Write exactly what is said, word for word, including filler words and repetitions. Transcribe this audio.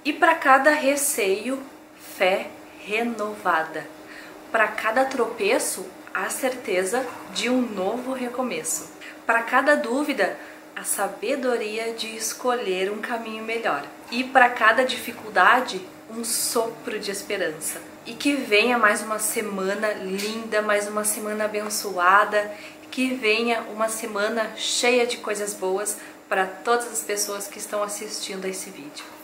E para cada receio, fé renovada. Para cada tropeço, a certeza de um novo recomeço. Para cada dúvida, a sabedoria de escolher um caminho melhor. E para cada dificuldade, um sopro de esperança. E que venha mais uma semana linda, mais uma semana abençoada, que venha uma semana cheia de coisas boas para todas as pessoas que estão assistindo a esse vídeo.